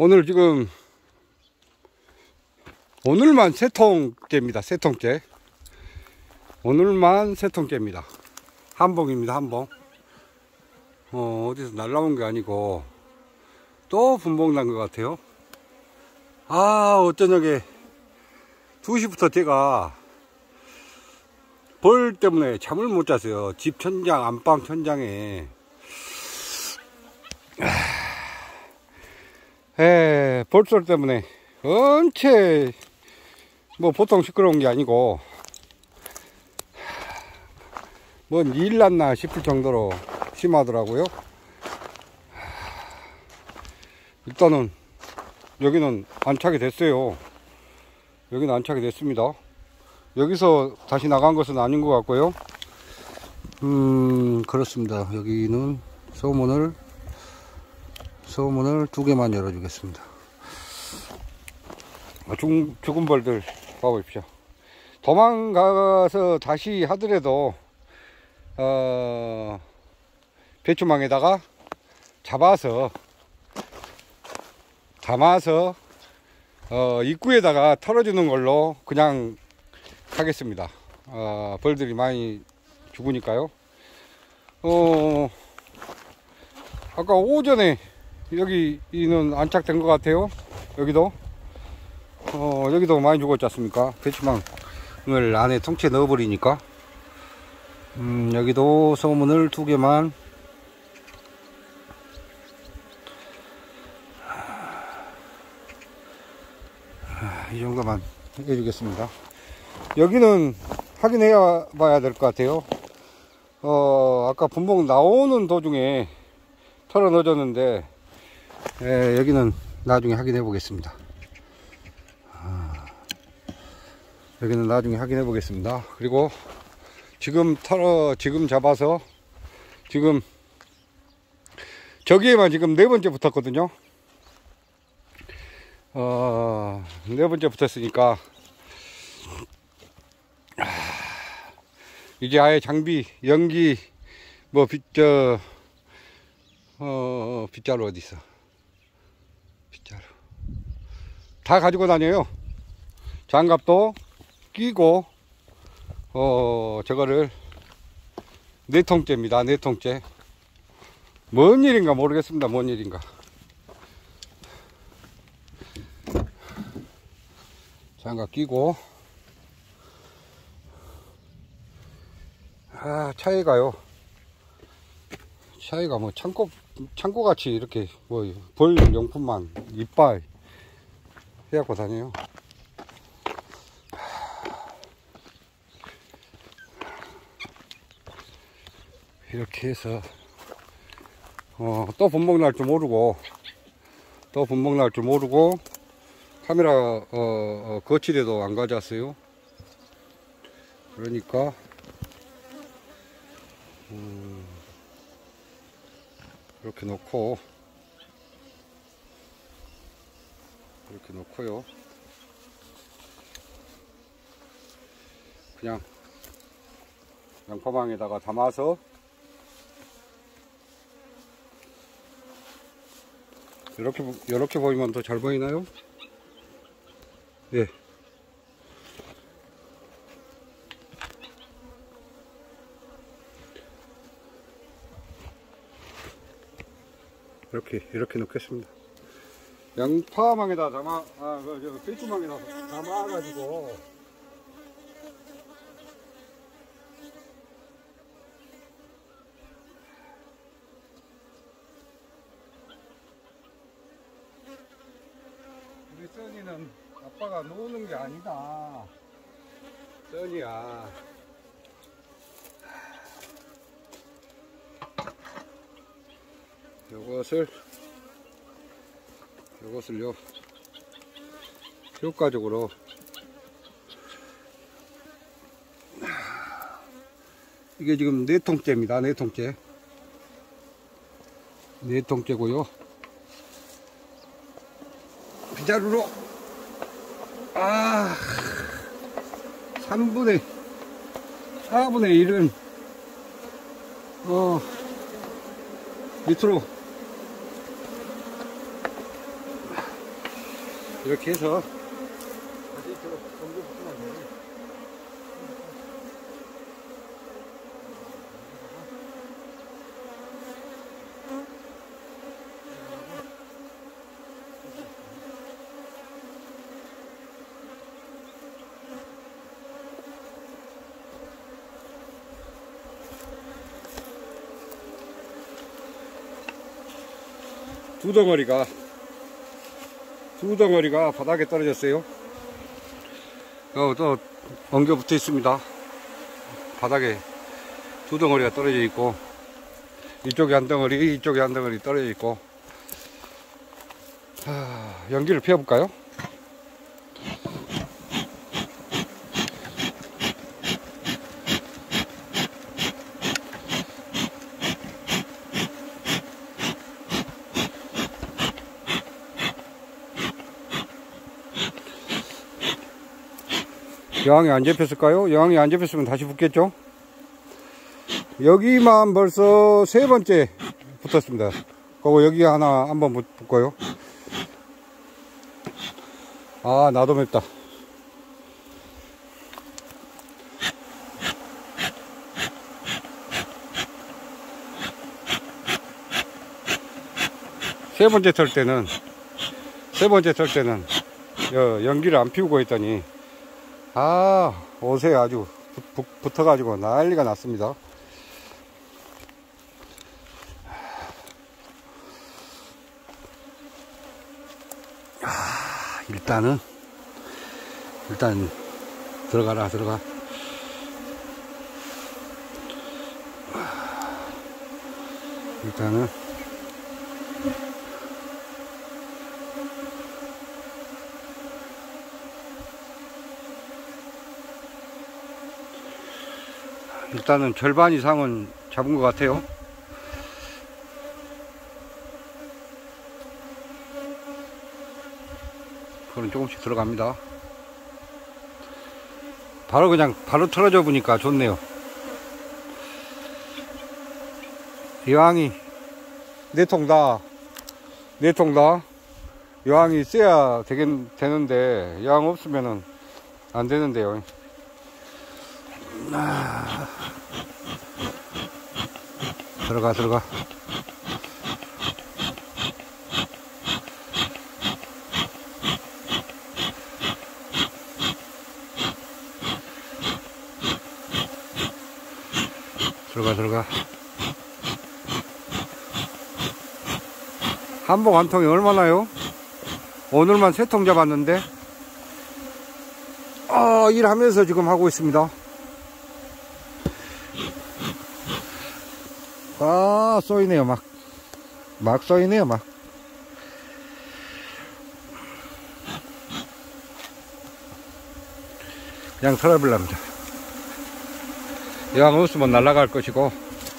오늘 지금 오늘만 3통째입니다. 3통째. 오늘만 3통째입니다. 한봉입니다. 한봉. 어디서 날라온 게 아니고 또 분봉 난 것 같아요. 어쩌냐게 2시부터 제가 벌 때문에 잠을 못 잤어요. 집 천장, 안방 천장에. 벌솔 때문에 엄청 뭐 보통 시끄러운 게 아니고 뭔 일 났나 싶을 정도로 심하더라고요. 일단은 여기는 안착이 됐어요. 여기는 안착이 됐습니다. 여기서 다시 나간 것은 아닌 것 같고요. 그렇습니다. 여기는 소문을 2개만 열어주겠습니다. 죽은 벌들 봐보십시오. 도망가서 다시 하더라도 배추망에다가 담아서 입구에다가 털어주는 걸로 그냥 하겠습니다. 벌들이 많이 죽으니까요. 아까 오전에 여기는 안착된 것 같아요. 여기도 많이 죽었지 않습니까? 배추망을 안에 통째 넣어버리니까. 여기도 소문을 2개만 이 정도만 해주겠습니다. 여기는 확인해 봐야 될 것 같아요. 아까 분봉 나오는 도중에 털어 넣어줬는데 여기는 나중에 확인해 보겠습니다. 여기는 나중에 확인해 보겠습니다. 그리고 지금 잡아서 지금 저기에만 지금 4번째 붙었거든요. 4번째 붙었으니까 이제 아예 장비, 연기, 뭐 빗자루 어디 있어? 빗자루 다 가지고 다녀요. 장갑도 끼고 저거를 4통째입니다. 4통째. 뭔 일인가 모르겠습니다. 뭔 일인가. 장갑 끼고 차이가 뭐 창고같이 이렇게 뭐 벌 용품만 이빨 해갖고 다녀요. 이렇게 해서 또 분봉 날 줄 모르고 카메라 거치대도 안 가져왔어요. 그러니까 이렇게 놓고요. 그냥 양파망에다가 담아서 이렇게 보이면 더 잘 보이나요? 예. 이렇게 넣겠습니다. 양파망에다 배추망에다 담아가지고 우리 써니는 아빠가 놓는 게 아니다. 써니야. 요것을요 효과적으로 이게 지금 4통째입니다. 4통째. 4통째고요. 빗자루로 4분의 1은 밑으로 이렇게 해서 다시 저 옮겨 붙이면 돼요. 두 덩어리가 바닥에 떨어졌어요. 또 엉겨 붙어 있습니다. 바닥에 두 덩어리가 떨어져 있고, 이쪽에 한 덩어리, 이쪽에 한 덩어리 떨어져 있고. 연기를 피워볼까요? 여왕이 안 잡혔을까요? 여왕이 안 잡혔으면 다시 붙겠죠? 여기만 벌써 3번째 붙었습니다. 그리고 여기 하나 한번 붙고요. 나도 맵다. 세 번째 털 때는 연기를 안 피우고 있더니 옷에 아주 붙어가지고 난리가 났습니다. 일단 들어가. 일단은 절반 이상은 잡은 것 같아요. 그건 조금씩 들어갑니다. 바로 틀어져 보니까 좋네요. 여왕이 4통 다 여왕이 있어야 되는데 여왕 없으면은 안 되는데요. 들어가. 한복 한 통이 얼마나요? 오늘만 3통 잡았는데 일하면서 지금 하고 있습니다. 쏘이네요. 막 쏘이네요. 그냥 털어버립니다. 여왕 없으면 날아갈 것이고.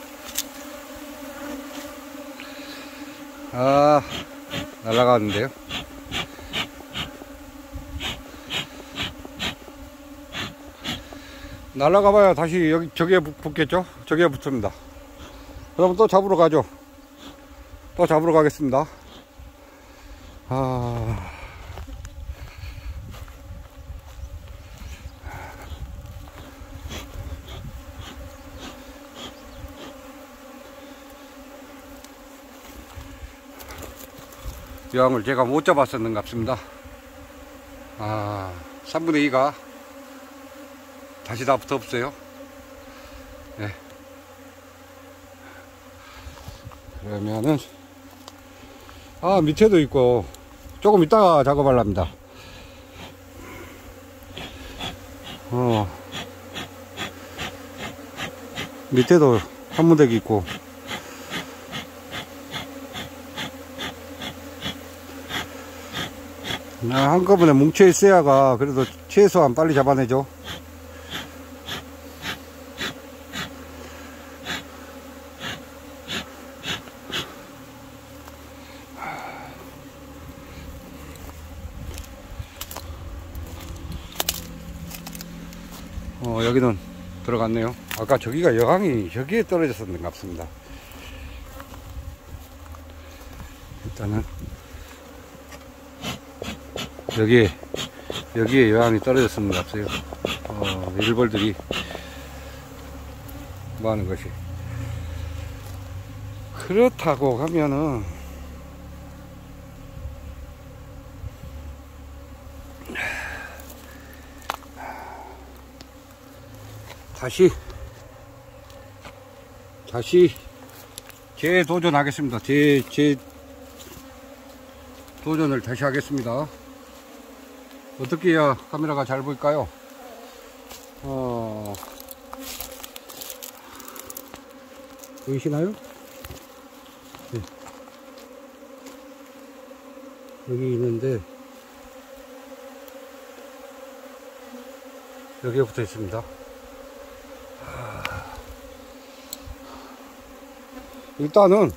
날아가는데요. 날아가봐야 다시 저기에 붙겠죠? 저기에 붙습니다. 그럼 또 잡으러 가죠. 또 잡으러 가겠습니다. 여왕을 제가 못 잡았었는 같습니다. 3분의 2가 다시 다 붙어 없어요. 네. 그러면은 밑에도 있고 조금 이따가 작업하랍니다. 밑에도 한무대기 있고 한꺼번에 뭉쳐 있어야가 그래도 최소한 빨리 잡아내죠. 여기는 들어갔네요. 아까 저기가 여왕이 저기에 떨어졌었는 것 같습니다. 일단은 여기에 여왕이 떨어졌으면 없어요. 일벌들이 뭐 하는 것이. 그렇다고 하면은, 다시 재도전하겠습니다. 제 도전을 다시 하겠습니다. 어떻게 해야 카메라가 잘 보일까요? 보이시나요? 네. 여기 있는데 여기에 붙어 있습니다. 일단은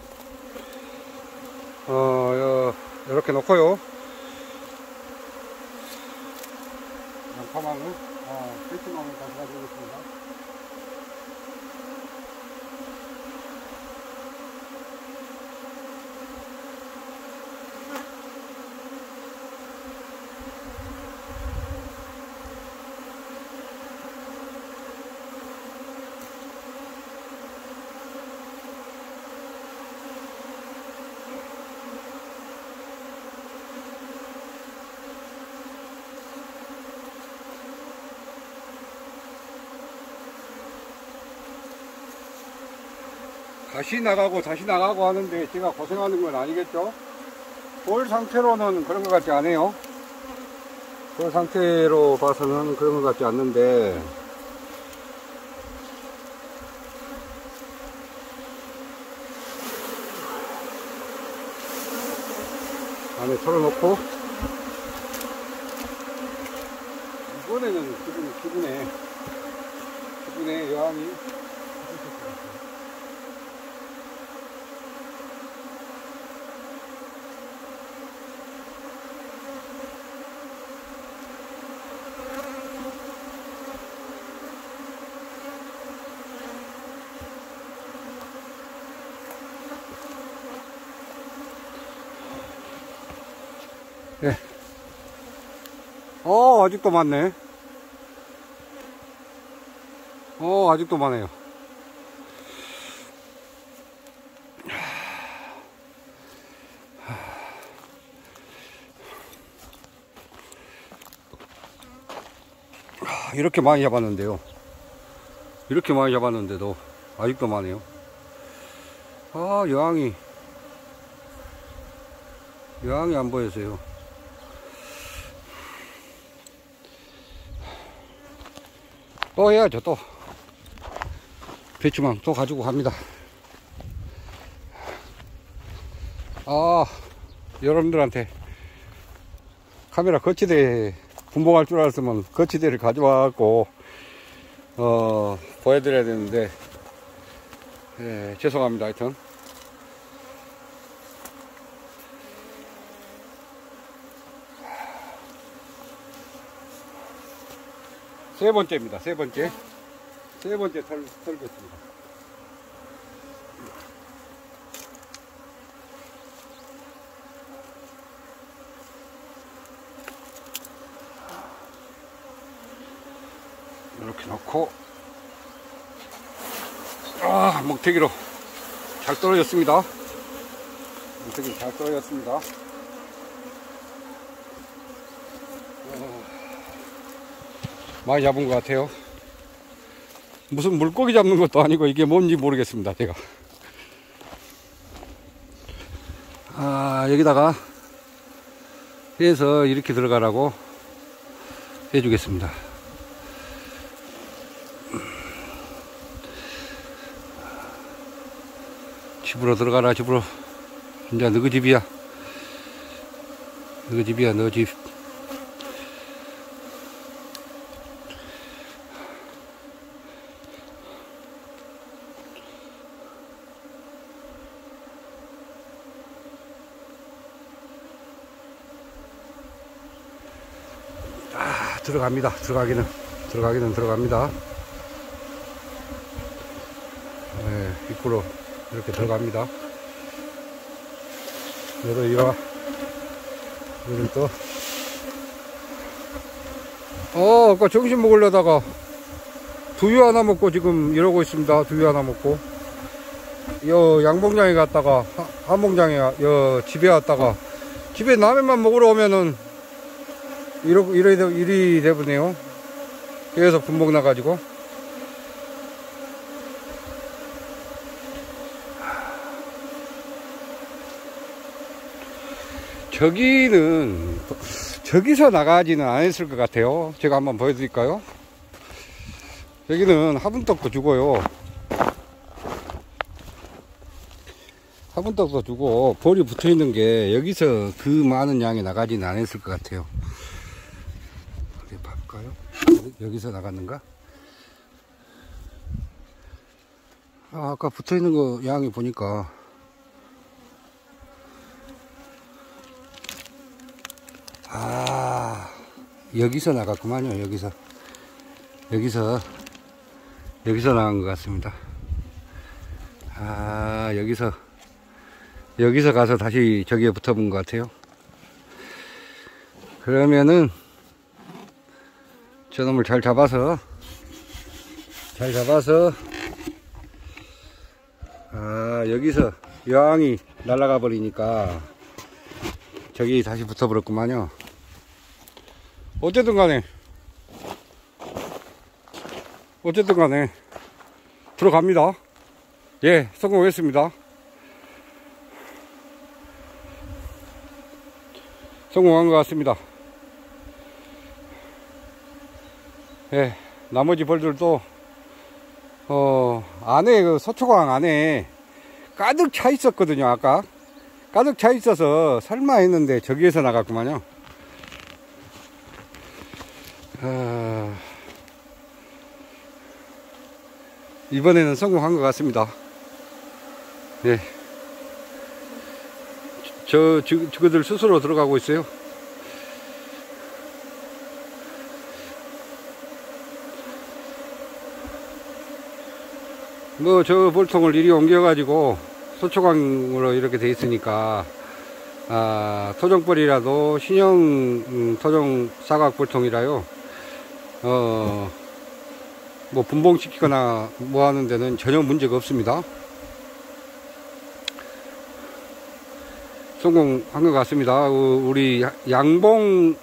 이렇게 놓고요. 양파망을 페이스망을 다시 가져오겠습니다. 다시 나가고 하는데 제가 고생하는 건 아니겠죠? 돌 상태로는 그런 것 같지 않아요. 돌 상태로 봐서는 그런 것 같지 않는데, 안에 털어놓고, 이번에는 기분에 여왕이 네. 아직도 많네. 아직도 많아요. 이렇게 많이 잡았는데요. 이렇게 많이 잡았는데도 아직도 많아요. 여왕이 안 보여서요. 또 해야죠. 또 배추망 또 가지고 갑니다. 여러분들한테 카메라 거치대 분봉할 줄 알았으면 거치대를 가져와갖고 보여드려야 되는데, 죄송합니다. 하여튼 세 번째입니다. 세 번째 털겠습니다. 이렇게 놓고, 목태기로 잘 떨어졌습니다. 목태기 잘 떨어졌습니다. 많이 잡은 것 같아요. 무슨 물고기 잡는 것도 아니고 이게 뭔지 모르겠습니다. 제가 여기다가 해서 이렇게 들어가라고 해주겠습니다. 집으로 들어가라. 집으로. 이제 너희 집이야. 너희 집이야. 너 집. 들어갑니다. 들어가기는 들어갑니다. 네, 입구로 이렇게 들어갑니다. 여기와 여기는 또 아까 점심 먹으려다가 두유 하나 먹고 지금 이러고 있습니다. 두유 하나 먹고. 양봉장에 갔다가, 한봉장에, 집에 왔다가, 집에 라면만 먹으러 오면은, 일이 되버네요. 계속 군복 나가지고. 저기서 나가지는 않았을 것 같아요. 제가 한번 보여드릴까요? 여기는 화분떡도 주고요. 화분떡도 주고, 볼이 붙어 있는 게 여기서 그 많은 양이 나가지는 않았을 것 같아요. 어디 볼까요? 여기서 나갔는가? 아까 붙어 있는 거 양이 보니까 여기서 나갔구만요. 여기서 나간 것 같습니다. 여기서 가서 다시 저기에 붙어본 것 같아요. 그러면은 저놈을 잘 잡아서 여기서 여왕이 날아가 버리니까 저기 다시 붙어버렸구만요. 어쨌든 간에 들어갑니다. 예, 성공했습니다. 성공한 것 같습니다. 예, 나머지 벌들도 안에 서초강 안에 가득 차 있었거든요. 아까 가득 차 있어서 설마 했는데 저기에서 나갔구만요. 이번에는 성공한 것 같습니다. 예. 저거들 스스로 들어가고 있어요. 저 볼통을 이리 옮겨가지고 소초강으로 이렇게 돼 있으니까, 토종벌이라도 신형 토종 사각 볼통이라요. 분봉시키거나 뭐 하는 데는 전혀 문제가 없습니다. 성공한 것 같습니다. 우리 양봉,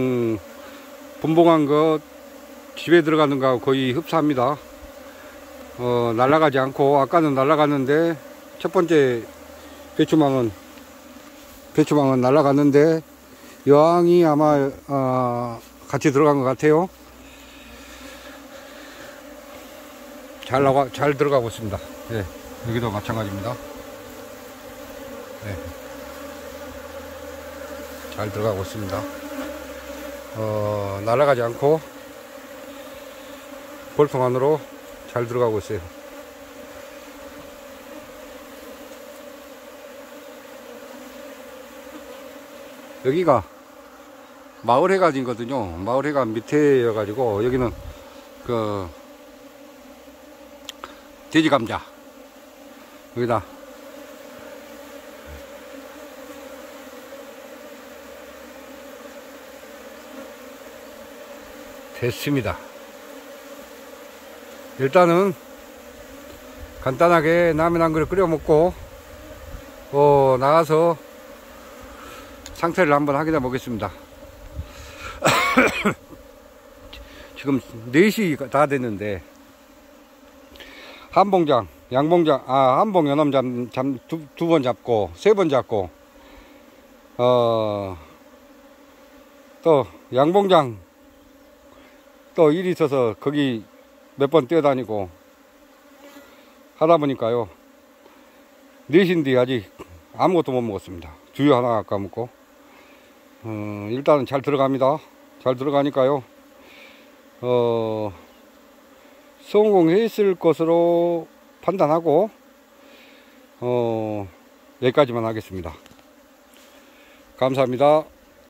분봉한 거 집에 들어가는 거하고 거의 흡사합니다. 날아가지 않고, 아까는 날아갔는데, 첫 번째 배추망은 날아갔는데, 여왕이 아마, 같이 들어간 것 같아요. 잘 들어가고 있습니다. 예, 여기도 마찬가지입니다. 예, 잘 들어가고 있습니다. 날아가지 않고 볼통 안으로 잘 들어가고 있어요. 여기가 마을회관이거든요. 마을회관 밑에여가지고 여기는 돼지감자 여기다 됐습니다. 일단은 간단하게 라면 한 그릇 끓여 먹고 나가서 상태를 한번 확인해 보겠습니다. 지금 4시 다 됐는데 한봉장, 양봉장, 한봉 연엄 두 번 잡고, 3번 잡고, 또 양봉장 또 일이 있어서 거기 몇 번 뛰어다니고 하다 보니까요, 4시인데 아직 아무것도 못 먹었습니다. 두유 하나 아까 먹고. 일단은 잘 들어갑니다. 잘 들어가니까요, 성공했을 것으로 판단하고 여기까지만 하겠습니다. 감사합니다.